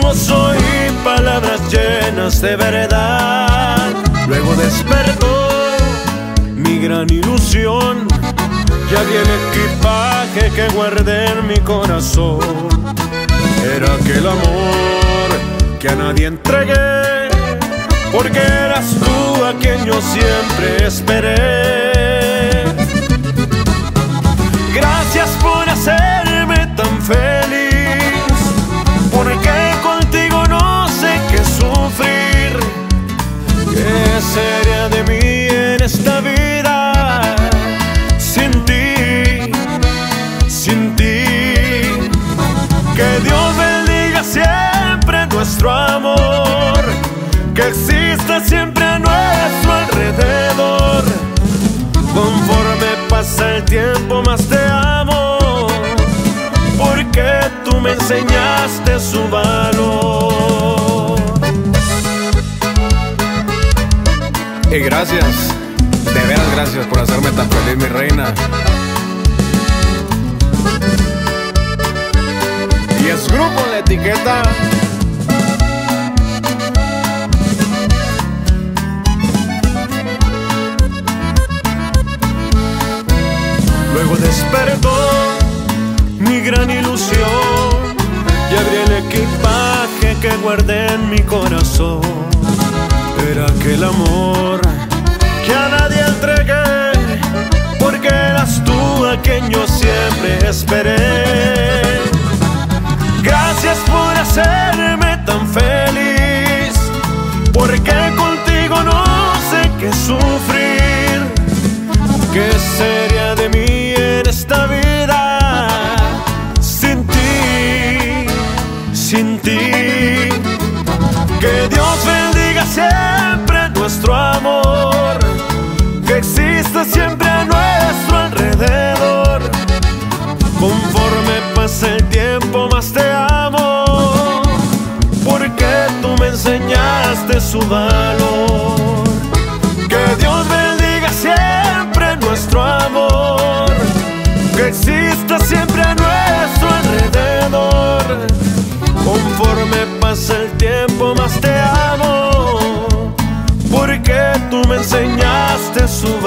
gozo y palabras llenas de verdad. Luego despertó mi gran ilusión, ya vi el equipaje que guardé en mi corazón. Era aquel amor que a nadie entregué, porque eras tú a quien yo siempre esperé. Gracias por hacerme tan feliz, porque contigo no sé qué sufrir. ¿Qué sería de mí en esta vida sin ti, sin ti? Que Dios bendiga siempre nuestro amor, que exista siempre a nuestro alrededor. Conforme pasa el tiempo más te amo, porque tú me enseñaste su valor. Y gracias, de veras gracias por hacerme tan feliz, mi reina. Y es Grupo La Etiqueta. Luego despertó mi gran ilusión, y abrí el equipaje que guardé en mi corazón. Era aquel amor que a nadie entregué, porque eras tú a quien yo siempre esperé. Gracias por hacerme tan feliz, porque contigo no sé qué sufrir. ¿Qué sería de mí en esta vida sin ti, sin ti? Que Dios bendiga siempre nuestro amor, que exista siempre a nuestro alrededor. Conforme pasa el tiempo más te amo, porque tú me enseñaste su valor. Que Dios bendiga siempre nuestro amor, que exista siempre a nuestro alrededor. Conforme pasa el tiempo más te amo, porque tú me enseñaste su